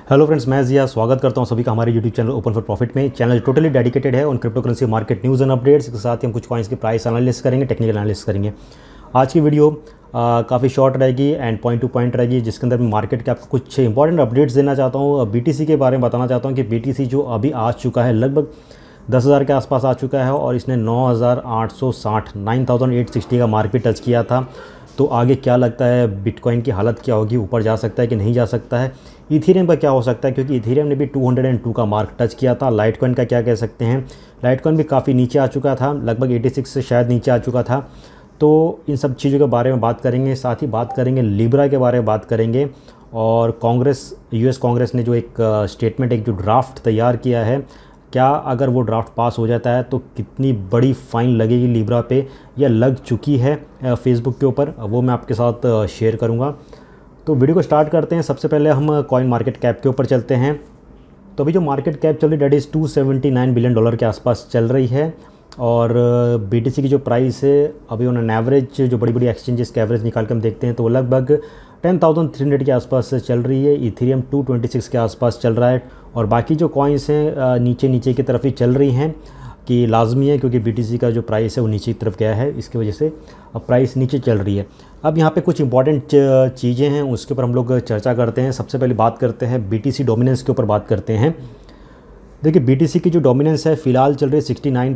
Hello friends, मैं जिया स्वागत करता हूं सभी का हमारे YouTube channel open for profit में। चैनल टोटली डेडिकेटेड है on crypto currency market news and updates के साथ ही हम कुछ कॉइन्स की प्राइस एनालिसिस करेंगे, टेक्निकल एनालिसिस करेंगे। आज की वीडियो काफ़ी शॉर्ट रहेगी एंड पॉइंट टू पॉइंट रहेगी, जिसके अंदर मैं मार्केट के आपको कुछ इंपॉर्टेंट अपडेट्स देना चाहता हूँ। BTC के बारे में बताना चाहता हूँ कि BTC जो अभी आ चुका है लगभग 10,000 के आसपास आ चुका है और इसने 9,860 9,860 का मार्केट टच किया था। तो आगे क्या लगता है, बिटकॉइन की हालत क्या होगी, ऊपर जा सकता है कि नहीं जा सकता है। इथेरियम का क्या हो सकता है, क्योंकि इथेरियम ने भी 202 का मार्क टच किया था। लाइटकॉइन का क्या कह सकते हैं, लाइटकॉइन भी काफ़ी नीचे आ चुका था, लगभग 86 से शायद नीचे आ चुका था। तो इन सब चीज़ों के बारे में बात करेंगे, साथ ही बात करेंगे लिब्रा के बारे में बात करेंगे। और US कांग्रेस ने जो एक स्टेटमेंट, एक जो ड्राफ्ट तैयार किया है, क्या अगर वो ड्राफ्ट पास हो जाता है तो कितनी बड़ी फ़ाइन लगेगी लिब्रा पे, या लग चुकी है फेसबुक के ऊपर, वो मैं आपके साथ शेयर करूँगा। तो वीडियो को स्टार्ट करते हैं। सबसे पहले हम कॉइन मार्केट कैप के ऊपर चलते हैं। तो अभी जो मार्केट कैप चल रही है डेट इज़ $279 बिलियन के आसपास चल रही है। और BTC की जो प्राइस है अभी ऑन एन एवरेज, जो बड़ी बड़ी एक्सचेंजेस के एवरेज निकाल के हम देखते हैं तो वो लगभग 10,300 के आसपास चल रही है। इथेरियम 226 के आसपास चल रहा है और बाकी जो कॉइन्स हैं नीचे नीचे की तरफ ही चल रही हैं, कि लाजमी है क्योंकि BTC का जो प्राइस है वो नीचे की तरफ गया है, इसकी वजह से अब प्राइस नीचे चल रही है। अब यहाँ पे कुछ इंपॉर्टेंट चीज़ें हैं, उसके ऊपर हम लोग चर्चा करते हैं। सबसे पहले बात करते हैं BTC डोमिनेंस के ऊपर बात करते हैं। देखिए BTC की जो डोमिनेंस है फ़िलहाल चल रही है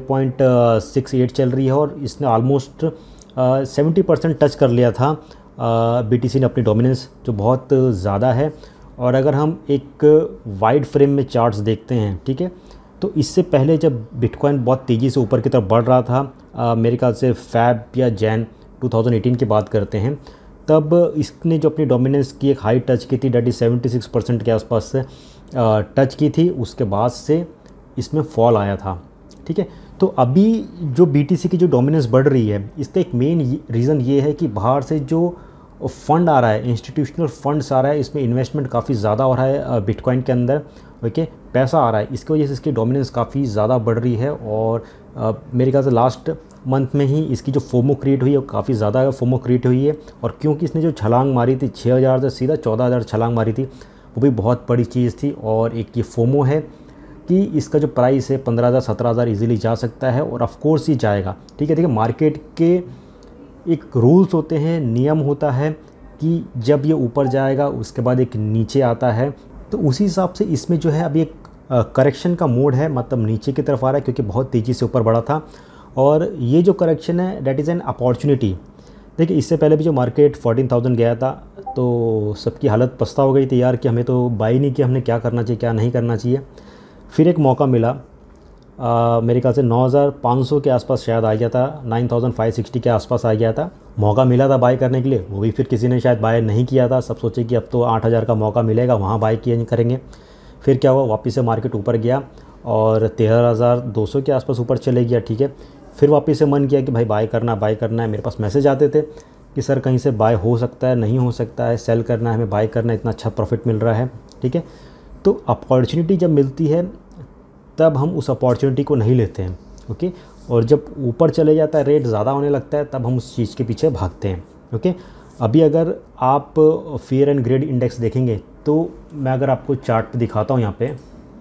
69.68 चल रही है और इसने ऑलमोस्ट 70% टच कर लिया था BTC ने अपनी डोमिनेंस, जो बहुत ज़्यादा है। और अगर हम एक वाइड फ्रेम में चार्ट्स देखते हैं, ठीक है, तो इससे पहले जब बिटकॉइन बहुत तेज़ी से ऊपर की तरफ बढ़ रहा था, मेरे ख्याल से फ़ैब या जैन 2018 की बात करते हैं, तब इसने जो अपनी डोमिनेंस की एक हाई टच की थी, डेट इज़ 76% के आसपास से टच की थी। उसके बाद से इसमें फॉल आया था, ठीक है। तो अभी जो BTC की जो डोमिनेंस बढ़ रही है, इसका एक मेन रीज़न ये है कि बाहर से जो फंड आ रहा है, इंस्टीट्यूशनल फंड्स आ रहा है, इसमें इन्वेस्टमेंट काफ़ी ज़्यादा हो रहा है बिटकॉइन के अंदर, ओके, पैसा आ रहा है, इसकी वजह से इसकी डोमिनेंस काफ़ी ज़्यादा बढ़ रही है। और मेरे ख्याल से लास्ट मंथ में ही इसकी जो फोमो क्रिएट हुई है, काफ़ी ज़्यादा फोमो क्रिएट हुई है। और क्योंकि इसने जो छलांग मारी थी 6,000 से सीधा 14,000 छलांग मारी थी, वो भी बहुत बड़ी चीज़ थी। और एक ये फोमो है कि इसका जो प्राइस है 15,000 17,000 ईजिली जा सकता है और ऑफ कोर्स ही जाएगा, ठीक है। देखिए मार्केट के एक रूल्स होते हैं, नियम होता है कि जब ये ऊपर जाएगा उसके बाद एक नीचे आता है, तो उसी हिसाब से इसमें जो है अभी एक करेक्शन का मोड है, मतलब नीचे की तरफ आ रहा है क्योंकि बहुत तेज़ी से ऊपर बढ़ा था। और ये जो करेक्शन है दैट इज़ एन अपॉर्चुनिटी। देखिए इससे पहले भी जो मार्केट 14,000 गया था तो सबकी हालत पछता हो गई थी यार, कि हमें तो बाई नहीं किया, हमने क्या करना चाहिए क्या नहीं करना चाहिए। फिर एक मौका मिला, मेरे ख्याल से 9,500 के आसपास शायद आ गया था, 9,560 के आसपास आ गया था, मौका मिला था बाय करने के लिए, वो भी फिर किसी ने शायद बाय नहीं किया था। सब सोचे कि अब तो 8,000 का मौका मिलेगा, वहाँ बाय किए करेंगे। फिर क्या हुआ, वापस से मार्केट ऊपर गया और 13,200 के आसपास ऊपर चले गया, ठीक है। फिर वापस से मन किया कि भाई बाय करना है। मेरे पास मैसेज आते थे कि सर कहीं से बाय हो सकता है, नहीं हो सकता है, सेल करना है, हमें बाय करना है, इतना अच्छा प्रॉफिट मिल रहा है, ठीक है। तो अपॉर्चुनिटी जब मिलती है तब हम उस अपॉर्चुनिटी को नहीं लेते हैं, ओके। और जब ऊपर चले जाता है, रेट ज़्यादा होने लगता है, तब हम उस चीज़ के पीछे भागते हैं, ओके। अभी अगर आप फियर एंड ग्रेड इंडेक्स देखेंगे तो मैं अगर आपको चार्ट पे दिखाता हूँ, यहाँ पे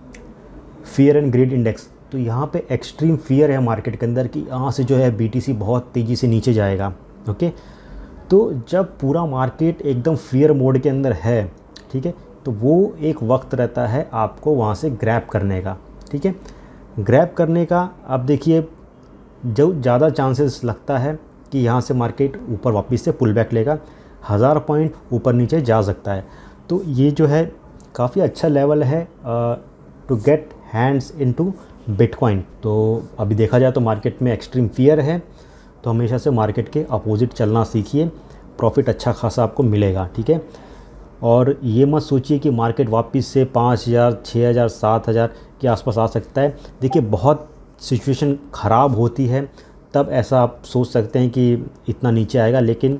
फियर एंड ग्रेड इंडेक्स, तो यहाँ पे एक्सट्रीम फियर है मार्केट के अंदर कि यहाँ से जो है BTC बहुत तेज़ी से नीचे जाएगा, ओके। तो जब पूरा मार्केट एकदम फियर मोड के अंदर है, ठीक है, तो वो एक वक्त रहता है आपको वहाँ से ग्रैब करने का, ठीक है, ग्रैब करने का। अब देखिए जो ज़्यादा चांसेस लगता है कि यहाँ से मार्केट ऊपर वापस से पुल बैक लेगा, 1000 पॉइंट ऊपर नीचे जा सकता है। तो ये जो है काफ़ी अच्छा लेवल है to get hands into bitcoin. तो अभी देखा जाए तो मार्केट में एक्सट्रीम फियर है, तो हमेशा से मार्केट के अपोजिट चलना सीखिए, प्रॉफिट अच्छा खासा आपको मिलेगा, ठीक है। और ये मत सोचिए कि मार्केट वापस से 5,000 6,000 7,000 के आसपास आ सकता है। देखिए बहुत सिचुएशन ख़राब होती है तब ऐसा आप सोच सकते हैं कि इतना नीचे आएगा, लेकिन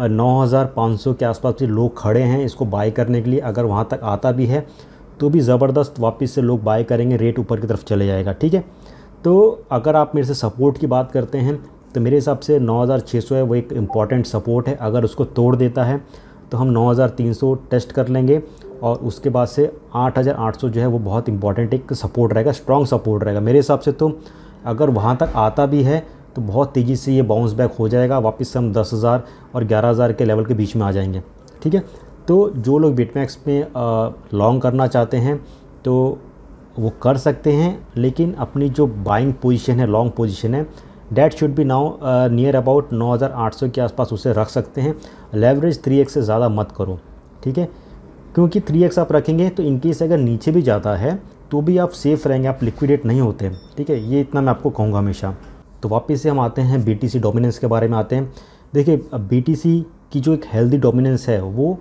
9,500 के आसपास भी लोग खड़े हैं इसको बाय करने के लिए। अगर वहाँ तक आता भी है तो भी ज़बरदस्त वापस से लोग बाय करेंगे, रेट ऊपर की तरफ चले जाएगा, ठीक है। तो अगर आप मेरे से सपोर्ट की बात करते हैं तो मेरे हिसाब से 9,600 है, वो एक इम्पॉर्टेंट सपोर्ट है। अगर उसको तोड़ देता है तो हम 9,300 टेस्ट कर लेंगे और उसके बाद से 8800 जो है वो बहुत इंपॉर्टेंट एक सपोर्ट रहेगा, स्ट्रॉन्ग सपोर्ट रहेगा मेरे हिसाब से। तो अगर वहाँ तक आता भी है तो बहुत तेज़ी से ये बाउंस बैक हो जाएगा, वापस से हम 10,000 और 11,000 के लेवल के बीच में आ जाएंगे, ठीक है। तो जो लोग बिटमैक्स में लॉन्ग करना चाहते हैं तो वो कर सकते हैं, लेकिन अपनी जो बाइंग पोजीशन है, लॉन्ग पोजीशन है, that should be now near about 9,800 के आसपास उसे रख सकते हैं। लेवरेज 3x से ज़्यादा मत करो, ठीक है, क्योंकि 3x आप रखेंगे तो इनकेस अगर नीचे भी जाता है तो भी आप सेफ़ रहेंगे, आप लिक्विडेट नहीं होते, ठीक है। ये इतना मैं आपको कहूँगा हमेशा। तो वापस से हम आते हैं BTC डोमिनेंस के बारे में आते हैं। देखिए BTC की जो एक हेल्दी डोमिनेंस है वो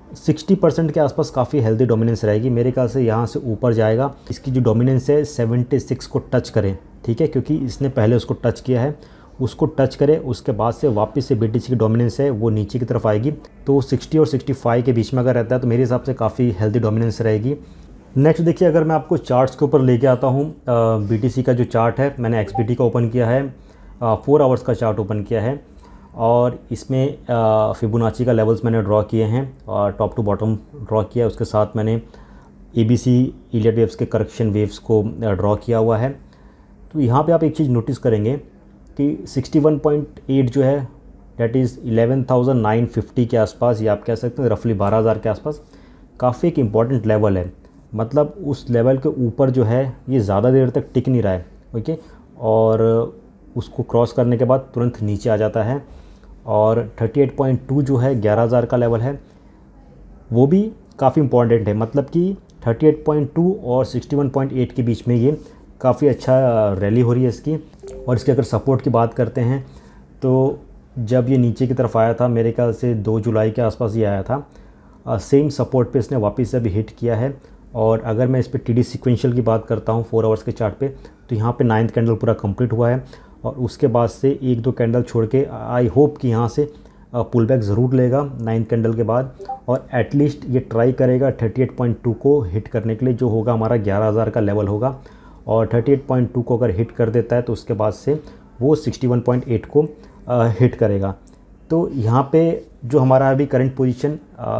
60% के आसपास काफ़ी हेल्दी डोमिनेंस रहेगी। मेरे ख्याल से यहाँ से ऊपर जाएगा, इसकी जो डोमिनेंस है 76 को टच करें, ठीक है, क्योंकि इसने पहले उसको टच किया है, उसको टच करे, उसके बाद से वापस से BTC की डोमिनेंस है वो नीचे की तरफ आएगी। तो 60 और 65 के बीच में अगर रहता है तो मेरे हिसाब से काफ़ी हेल्दी डोमिनेंस रहेगी। नेक्स्ट देखिए, अगर मैं आपको चार्ट्स के ऊपर लेके आता हूँ, BTC का जो चार्ट है, मैंने XBT का ओपन किया है, 4 आवर्स का चार्ट ओपन किया है और इसमें फिबोनाची का लेवल्स मैंने ड्रॉ किए हैं और टॉप टू बॉटम ड्रॉ किया है। उसके साथ मैंने ABC इलियट वेव्स के करेक्शन वेव्स को ड्रॉ किया हुआ है। तो यहाँ पे आप एक चीज़ नोटिस करेंगे कि 61.8 जो है डेट इज़ 11,950 के आसपास, ये आप कह सकते हैं रफली 12,000 के आसपास, काफ़ी एक इम्पॉर्टेंट लेवल है। मतलब उस लेवल के ऊपर जो है ये ज़्यादा देर तक टिक नहीं रहा है, ओके, और उसको क्रॉस करने के बाद तुरंत नीचे आ जाता है। और 38.2 जो है 11,000 का लेवल है, वो भी काफ़ी इम्पॉर्टेंट है। मतलब कि 38.2 और 61.8 के बीच में ये काफ़ी अच्छा रैली हो रही है इसकी। और इसके अगर सपोर्ट की बात करते हैं तो जब ये नीचे की तरफ आया था, मेरे ख्याल से 2 जुलाई के आसपास ये आया था, सेम सपोर्ट पे इसने वापस से अभी हिट किया है। और अगर मैं इस पर TD सीक्वेंशियल की बात करता हूँ 4 आवर्स के चार्ट पे, तो यहाँ पे 9th कैंडल पूरा कंप्लीट हुआ है और उसके बाद से 1-2 कैंडल छोड़ के आई होप कि यहाँ से पुल बैक ज़रूर लेगा 9th कैंडल के बाद, और एटलीस्ट ये ट्राई करेगा 38.2 को हिट करने के लिए, जो होगा हमारा 11,000 का लेवल होगा। और 38.2 को अगर हिट कर देता है तो उसके बाद से वो 61.8 को हिट करेगा। तो यहाँ पे जो हमारा अभी करंट पोजीशन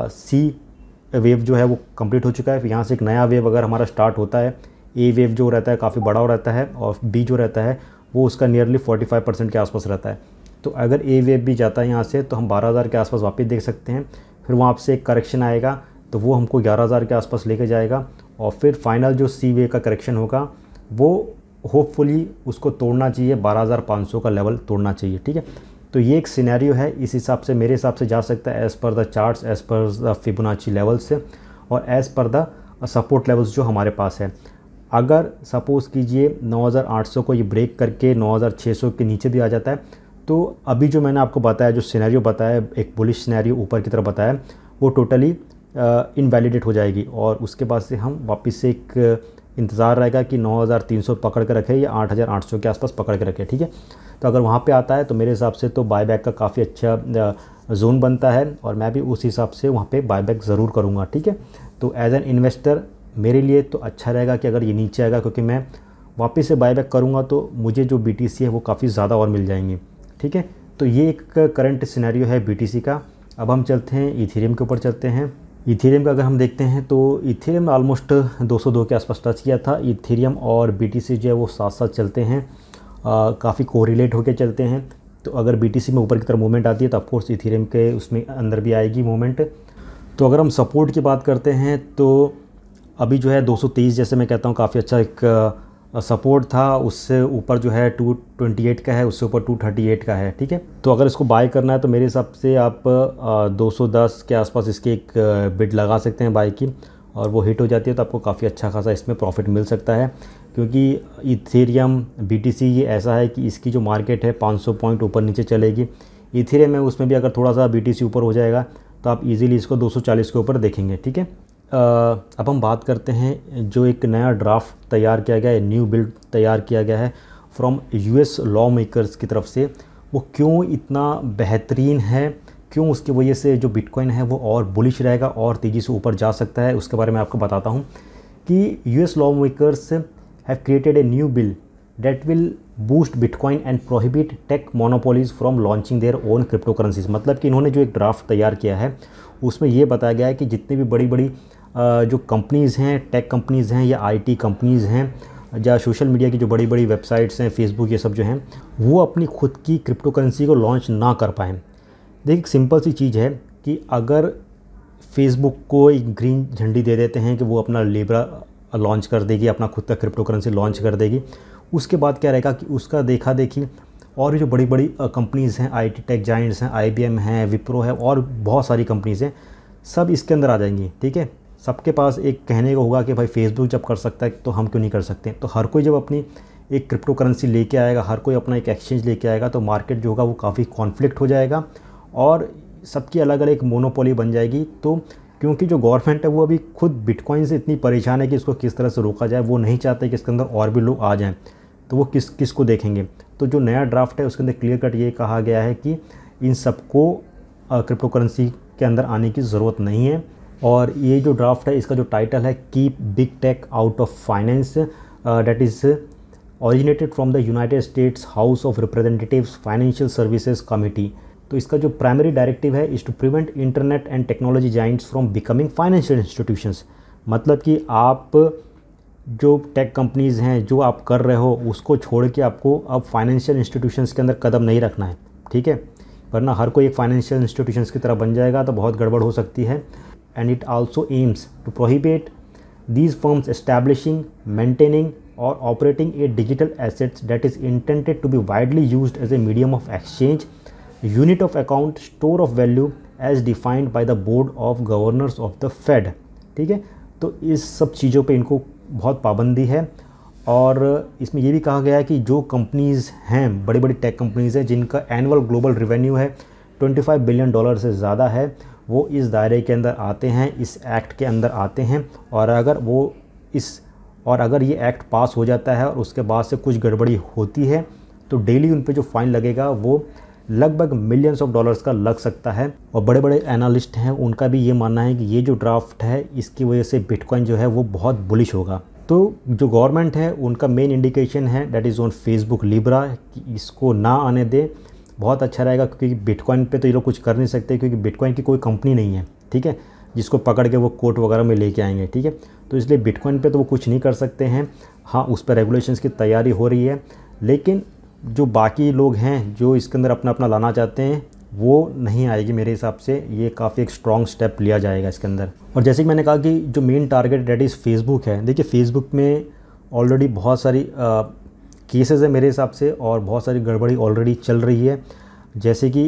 C वेव जो है वो कंप्लीट हो चुका है। यहाँ से एक नया वेव अगर हमारा स्टार्ट होता है, A वेव जो रहता है काफ़ी बड़ा हो रहता है और B जो रहता है वो उसका नियरली 45% के आसपास रहता है। तो अगर A वेव भी जाता है यहाँ से तो हम 12,000 के आसपास वापस देख सकते हैं। फिर वहाँ से एक करेक्शन आएगा तो वो हमको 11,000 के आसपास लेके जाएगा और फिर फाइनल जो C वेव का करेक्शन होगा वो होपफुली उसको तोड़ना चाहिए, 12,500 का लेवल तोड़ना चाहिए, ठीक है। तो ये एक सिनेरियो है, इस हिसाब से मेरे हिसाब से जा सकता है as per the charts, as per the Fibonacci levels से और as per the support levels जो हमारे पास है। अगर सपोज़ कीजिए 9,800 को ये ब्रेक करके 9,600 के नीचे भी आ जाता है तो अभी जो मैंने आपको बताया, जो सिनेरियो बताया, एक बुलिश सिनेरियो ऊपर की तरफ बताया, वो टोटली इनवैलिडेट हो जाएगी और उसके बाद से हम वापस से एक इंतज़ार रहेगा कि 9,300 पकड़ के रखे या 8,800 के आसपास पकड़ के रखे, ठीक है। तो अगर वहाँ पे आता है तो मेरे हिसाब से तो बायबैक का काफ़ी अच्छा जोन बनता है और मैं भी उस हिसाब से वहाँ पे बायबैक ज़रूर करूँगा, ठीक है। तो एज एन इन्वेस्टर मेरे लिए तो अच्छा रहेगा कि अगर ये नीचे आएगा, क्योंकि मैं वापस से बायबैक करूँगा तो मुझे जो BTC है वो काफ़ी ज़्यादा और मिल जाएंगी, ठीक है। तो ये एक करंट सिनेरियो है BTC का। अब हम चलते हैं इथेरियम के ऊपर चलते हैं। इथेरियम का अगर हम देखते हैं तो इथेरियम ऑलमोस्ट 202 के आसपास टच किया था। इथेरियम और BTC जो है वो साथ साथ चलते हैं, काफ़ी कोरिलेट होकर चलते हैं। तो अगर BTC में ऊपर की तरफ मूवमेंट आती है तो ऑफकोर्स इथेरियम के उसमें अंदर भी आएगी मूवमेंट। तो अगर हम सपोर्ट की बात करते हैं तो अभी जो है 223 जैसे मैं कहता हूँ काफ़ी अच्छा एक सपोर्ट था, उससे ऊपर जो है 228 का है, उससे ऊपर 238 का है, ठीक है। तो अगर इसको बाय करना है तो मेरे हिसाब से आप 210 के आसपास इसकी एक बिड लगा सकते हैं बाय की, और वो हिट हो जाती है तो आपको काफ़ी अच्छा खासा इसमें प्रॉफिट मिल सकता है। क्योंकि इथेरियम BTC ये ऐसा है कि इसकी जो मार्केट है 500 पॉइंट ऊपर नीचे चलेगी। इथेरियम है उसमें भी अगर थोड़ा सा BTC ऊपर हो जाएगा तो आप इजीली इसको 240 के ऊपर देखेंगे, ठीक है। अब हम बात करते हैं जो एक नया ड्राफ्ट तैयार किया गया है, न्यू बिल्ड तैयार किया गया है फ्रॉम US लॉ मेकर्स की तरफ से, वो क्यों इतना बेहतरीन है, क्यों उसकी वजह से जो बिटकॉइन है वो और बुलिश रहेगा और तेज़ी से ऊपर जा सकता है, उसके बारे में आपको बताता हूँ कि US law makers have created a new bill that will boost bitcoin and prohibit tech monopolies from launching their own crypto currencies. मतलब कि इन्होंने जो एक ड्राफ्ट तैयार किया है उसमें ये बताया गया है कि जितनी भी बड़ी बड़ी जो कंपनीज़ हैं, टेक कंपनीज़ हैं या आईटी कंपनीज़ हैं या सोशल मीडिया की जो बड़ी बड़ी वेबसाइट्स हैं, फेसबुक, ये सब जो हैं, वो अपनी खुद की क्रिप्टो करेंसी को लॉन्च ना कर पाएँ। देखिए सिंपल सी चीज़ है कि अगर फेसबुक को एक ग्रीन झंडी दे देते हैं कि वो अपना लिब्रा लॉन्च कर देगी, अपना खुद का क्रिप्टो करेंसी लॉन्च कर देगी, उसके बाद क्या रहेगा कि उसका देखा देखी और भी जो बड़ी बड़ी कंपनीज़ हैं, आईटी टेक जाइंट्स हैं, आईबीएम हैं, विप्रो है और बहुत सारी कंपनीज़ हैं, सब इसके अंदर आ जाएंगी। ठीक है, सबके पास एक कहने को होगा कि भाई फेसबुक जब कर सकता है तो हम क्यों नहीं कर सकते। तो हर कोई जब अपनी एक क्रिप्टो करेंसी लेके आएगा, हर कोई अपना एक एक्सचेंज लेके आएगा, तो मार्केट जो होगा वो काफ़ी कॉन्फ्लिक्ट हो जाएगा और सबकी अलग अलग एक मोनोपोली बन जाएगी। तो क्योंकि जो गवर्नमेंट है वो अभी खुद बिटकॉइन से इतनी परेशान है कि इसको किस तरह से रोका जाए, वो नहीं चाहते कि इसके अंदर और भी लोग आ जाएं, तो वो किस को देखेंगे। तो जो नया ड्राफ्ट है उसके अंदर क्लियर कट ये कहा गया है कि इन सबको क्रिप्टो करेंसी के अंदर आने की ज़रूरत नहीं है। और ये जो ड्राफ्ट है इसका जो टाइटल है keep big tech out of finance, that is originated from the United States House of Representatives financial services committee. तो इसका जो प्राइमरी डायरेक्टिव है is to prevent internet and technology giants from becoming financial institutions. मतलब कि आप जो tech companies हैं जो आप कर रहे हो उसको छोड़ के आपको अब फाइनेंशियल इंस्टीट्यूशंस के अंदर कदम नहीं रखना है। ठीक है, वरना हर कोई एक फाइनेंशियल इंस्टीट्यूशंस की तरह बन जाएगा तो बहुत गड़बड़ हो सकती है। And it also aims to prohibit these firms establishing, maintaining or operating a digital assets that is intended to be widely used as a medium of exchange, unit of account, store of value as defined by the board of governors of the Fed। ठीक है, तो इस सब चीज़ों पे इनको बहुत पाबंदी है। और इसमें ये भी कहा गया है कि जो कंपनीज़ हैं, बड़ी बड़ी टेक कंपनीज़ हैं जिनका एनुअल ग्लोबल रेवेन्यू है $25 बिलियन से ज़्यादा है, वो इस दायरे के अंदर आते हैं, इस एक्ट के अंदर आते हैं। और अगर ये एक्ट पास हो जाता है और उसके बाद से कुछ गड़बड़ी होती है तो डेली उन पे जो फ़ाइन लगेगा वो लगभग मिलियंस ऑफ डॉलर्स का लग सकता है। और बड़े बड़े एनालिस्ट हैं उनका भी ये मानना है कि ये जो ड्राफ्ट है इसकी वजह से बिटकॉइन जो है वो बहुत बुलिश होगा। तो जो गवर्नमेंट है उनका मेन इंडिकेशन है that is on Facebook Libra कि इसको ना आने दे, बहुत अच्छा रहेगा। क्योंकि बिटकॉइन पे तो ये लोग कुछ कर नहीं सकते क्योंकि बिटकॉइन की कोई कंपनी नहीं है, ठीक है, जिसको पकड़ के वो कोर्ट वगैरह में लेके आएंगे। ठीक है, तो इसलिए बिटकॉइन पे तो वो कुछ नहीं कर सकते हैं। हाँ, उस पर रेगुलेशंस की तैयारी हो रही है, लेकिन जो बाकी लोग हैं जो इसके अंदर अपना अपना लाना चाहते हैं वो नहीं आएगी मेरे हिसाब से। ये काफ़ी एक स्ट्रॉन्ग स्टेप लिया जाएगा इसके अंदर। और जैसे कि मैंने कहा कि जो main target that is Facebook है। देखिए फेसबुक में ऑलरेडी बहुत सारी केसेस है मेरे हिसाब से और बहुत सारी गड़बड़ी ऑलरेडी चल रही है। जैसे कि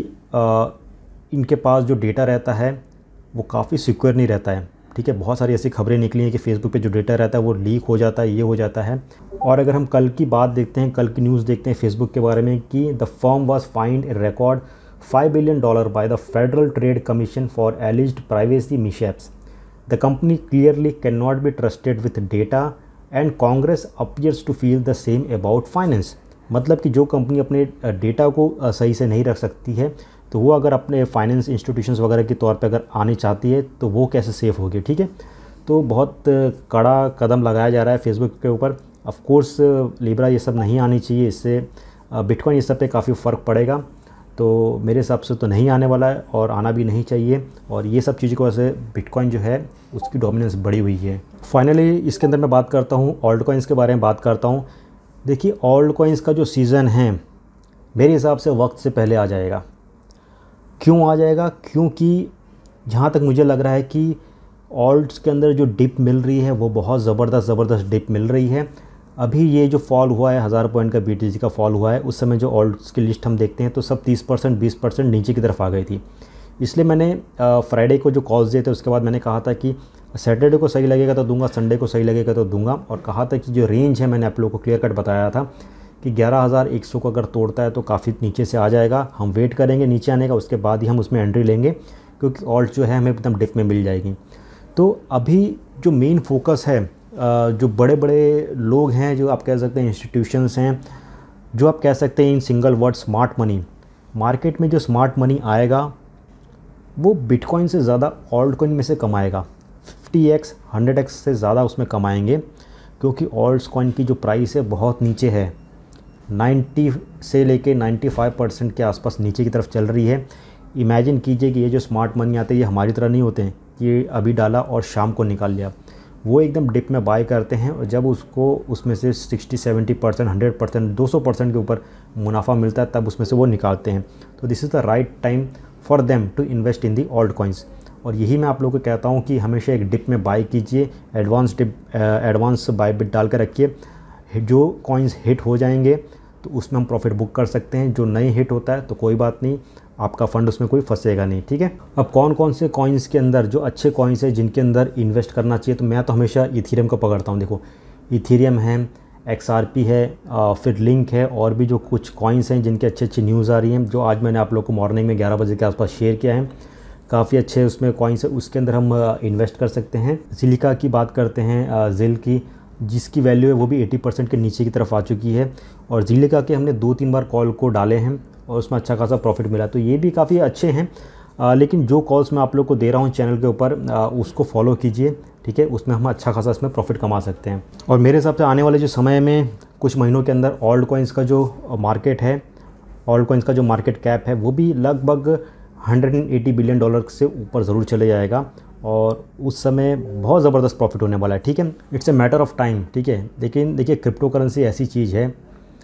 इनके पास जो डेटा रहता है वो काफ़ी सिक्योर नहीं रहता है। ठीक है, बहुत सारी ऐसी खबरें निकली हैं कि फेसबुक पे जो डेटा रहता है वो लीक हो जाता है, ये हो जाता है। और अगर हम कल की बात देखते हैं, कल की न्यूज़ देखते हैं फेसबुक के बारे में कि the firm was fined a record $5 billion by the Federal Trade Commission for alleged privacy mishaps. The company clearly can not be trusted with data and Congress appears to feel the same about finance. मतलब कि जो company अपने data को सही से नहीं रख सकती है तो वो अगर अपने फाइनेंस इंस्टीट्यूशंस वगैरह के तौर पे अगर आनी चाहती है तो वो कैसे सेफ़ होगी। ठीक है, तो बहुत कड़ा कदम लगाया जा रहा है फेसबुक के ऊपर। ऑफ कोर्स लिब्रा ये सब नहीं आनी चाहिए, इससे बिटकॉइन ये सब पे काफ़ी फ़र्क पड़ेगा। तो मेरे हिसाब से तो नहीं आने वाला है और आना भी नहीं चाहिए। और ये सब चीज़ों की वजह से बिटकॉइन जो है उसकी डोमिनेंस बढ़ी हुई है। फाइनली इसके अंदर मैं बात करता हूँ ऑल्ट कॉइन्स के बारे में बात करता हूँ। देखिए ऑल्ट कॉइन्स का जो सीज़न है मेरे हिसाब से वक्त से पहले आ जाएगा। क्यों आ जाएगा? क्योंकि जहाँ तक मुझे लग रहा है कि ऑल्ट्स के अंदर जो डिप मिल रही है वो बहुत ज़बरदस्त डिप मिल रही है। अभी ये जो फॉल हुआ है 1000 पॉइंट का BTC का फॉल हुआ है, उस समय जो ऑल्ट्स की लिस्ट हम देखते हैं तो सब 30% 20% नीचे की तरफ आ गई थी। इसलिए मैंने फ्राइडे को जो कॉल्स दिए थे उसके बाद मैंने कहा था कि सैटरडे को सही लगेगा तो दूंगा, संडे को सही लगेगा तो दूंगा। और कहा था कि जो रेंज है मैंने आप लोगों को क्लियर कट बताया था कि 11,100 को अगर तोड़ता है तो काफ़ी नीचे से आ जाएगा। हम वेट करेंगे नीचे आने का, उसके बाद ही हम उसमें एंट्री लेंगे क्योंकि ऑल्ट जो है हमें एकदम डिप में मिल जाएगी। तो अभी जो मेन फोकस है, जो बड़े बड़े लोग हैं, जो आप कह सकते हैं इंस्टीट्यूशंस हैं, जो आप कह सकते हैं in single word smart money, market में जो स्मार्ट मनी आएगा वो बिटकॉइन से ज़्यादा ऑल्ट कॉइन में से कमाएगा। 50x 100x से ज़्यादा उसमें कमाएंगे क्योंकि ऑल्ट कॉइन की जो प्राइस है बहुत नीचे है, 90 से लेके 95% के आसपास नीचे की तरफ चल रही है। इमेजिन कीजिए कि ये जो स्मार्ट मनी आते हैं ये हमारी तरह नहीं होते हैं, कि अभी डाला और शाम को निकाल लिया, वो एकदम डिप में बाय करते हैं और जब उसको उसमें से 60-70%, 100%, 200% के ऊपर मुनाफा मिलता है तब उसमें से वो निकालते हैं। तो this is the right time for them to invest in the alt coins. और यही मैं आप लोगों को कहता हूँ कि हमेशा एक डिप में बाय कीजिए, एडवांस बाय बिट डाल कर रखिए। जो कॉइन्स हिट हो जाएंगे तो उसमें हम प्रॉफिट बुक कर सकते हैं, जो नहीं हिट होता है तो कोई बात नहीं, आपका फ़ंड उसमें कोई फंसेगा नहीं, ठीक है। अब कौन कौन से कॉइन्स के अंदर जो अच्छे कॉइन्स हैं जिनके अंदर इन्वेस्ट करना चाहिए, तो मैं तो हमेशा इथीरियम को पकड़ता हूँ। देखो इथीरियम है, XRP है, फिर लिंक है, और भी जो कुछ कॉइन्स हैं जिनके अच्छी न्यूज़ आ रही हैं, जो आज मैंने आप लोग को मॉर्निंग में 11 बजे के आसपास शेयर किया है, काफ़ी अच्छे उसमें कॉइन्स है, उसके अंदर हम इन्वेस्ट कर सकते हैं। ज़िलिका की बात करते हैं, ज़िल की, जिसकी वैल्यू है वो भी 80% के नीचे की तरफ आ चुकी है, और ज़िलिका के हमने 2-3 बार कॉल को डाले हैं और उसमें अच्छा खासा प्रॉफिट मिला, तो ये भी काफ़ी अच्छे हैं। लेकिन जो कॉल्स मैं आप लोग को दे रहा हूँ चैनल के ऊपर, उसको फॉलो कीजिए, ठीक है, उसमें हम अच्छा खासा इसमें प्रॉफिट कमा सकते हैं। और मेरे हिसाब से आने वाले जो समय में कुछ महीनों के अंदर ऑल्ट कॉइन्स का जो मार्केट है, ऑल्ट कॉइन्स का जो मार्केट कैप है वो भी लगभग $180 बिलियन से ऊपर ज़रूर चले जाएगा, और उस समय बहुत ज़बरदस्त प्रॉफिट होने वाला है, ठीक है। It's a matter of time, ठीक है। लेकिन देखिए क्रिप्टो करेंसी ऐसी चीज़ है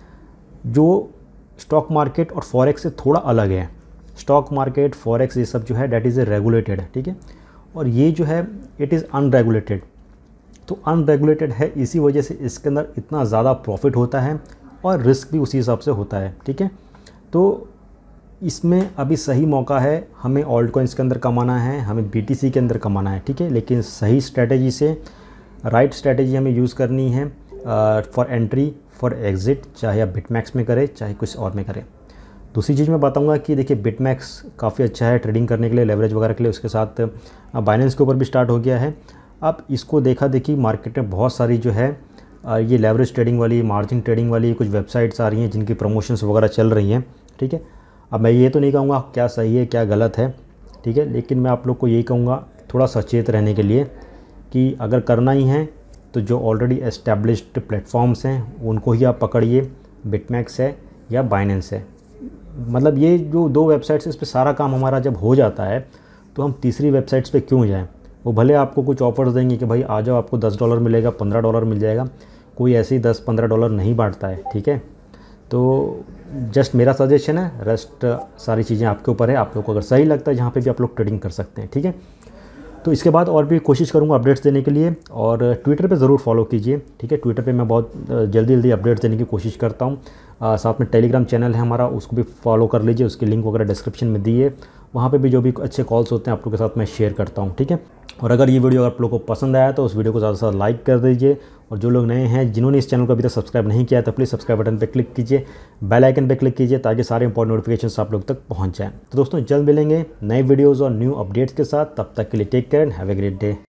जो स्टॉक मार्केट और फॉरेक्स से थोड़ा अलग है। स्टॉक मार्केट, फॉरेक्स, ये सब जो है डैट इज़ ए रेगुलेटेड है, ठीक है, और ये जो है इट इज़ अनरेगुलेटेड। तो अनरेगुलेटेड है, इसी वजह से इसके अंदर इतना ज़्यादा प्रॉफिट होता है और रिस्क भी उसी हिसाब से होता है, ठीक है। तो इसमें अभी सही मौका है, हमें ऑल्ट कॉइन्स के अंदर कमाना है, हमें BTC के अंदर कमाना है, ठीक है, लेकिन सही स्ट्रैटेजी से, राइट स्ट्रैटेजी हमें यूज़ करनी है फॉर एंट्री, फॉर एग्ज़िट, चाहे आप बिटमैक्स में करें चाहे कुछ और में करें। दूसरी चीज़ मैं बताऊंगा कि देखिए बिटमैक्स काफ़ी अच्छा है ट्रेडिंग करने के लिए, लेवरेज वगैरह के लिए, उसके साथ बाइनेंस के ऊपर भी स्टार्ट हो गया है। अब इसको देखा देखी मार्केट में बहुत सारी जो है ये लेवरेज ट्रेडिंग वाली, मार्जिन ट्रेडिंग वाली कुछ वेबसाइट्स आ रही हैं जिनकी प्रमोशंस वगैरह चल रही हैं, ठीक है। अब मैं ये तो नहीं कहूँगा क्या सही है क्या गलत है, ठीक है, लेकिन मैं आप लोग को यही कहूँगा थोड़ा सचेत रहने के लिए कि अगर करना ही है तो जो ऑलरेडी एस्टेब्लिश्ड प्लेटफॉर्म्स हैं उनको ही आप पकड़िए, बिटमैक्स है या बाइनेंस है। मतलब ये जो 2 वेबसाइट्स इस पे सारा काम हमारा जब हो जाता है तो हम तीसरी वेबसाइट्स पे क्यों जाएं। वो भले आपको कुछ ऑफर्स देंगे कि भाई आ जाओ, आपको $10 मिलेगा, $15 मिल जाएगा, कोई ऐसे ही $10-15 नहीं बांटता है, ठीक है। तो जस्ट मेरा सजेशन है, रेस्ट सारी चीज़ें आपके ऊपर है, आप लोग को अगर सही लगता है जहाँ पे भी आप लोग ट्रेडिंग कर सकते हैं, ठीक है। तो इसके बाद और भी कोशिश करूँगा अपडेट्स देने के लिए, और ट्विटर पे ज़रूर फॉलो कीजिए, ठीक है। ट्विटर पे मैं बहुत जल्दी अपडेट्स देने की कोशिश करता हूँ। साथ में टेलीग्राम चैनल है हमारा, उसको भी फॉलो कर लीजिए, उसकी लिंक वगैरह डिस्क्रिप्शन में दी है, वहाँ पे भी जो भी अच्छे कॉल्स होते हैं आप लोगों के साथ मैं शेयर करता हूँ, ठीक है। और अगर ये वीडियो आप लोगों को पसंद आया तो उस वीडियो को ज़्यादा से ज़्यादा लाइक कर दीजिए, और जो लोग नए हैं जिन्होंने इस चैनल को अभी तक सब्सक्राइब नहीं किया तो प्लीज़ सब्सक्राइब बटन पर क्लिक कीजिए, बेल आइकन पर क्लिक कीजिए ताकि सारे इंपॉर्टेंट नोटिफिकेशंस आप लोग तक पहुँच जाएँ। तो दोस्तों जल्द मिलेंगे नए वीडियोज़ और न्यू अपडेट्स के साथ, तब तक के लिए take care and have a great day.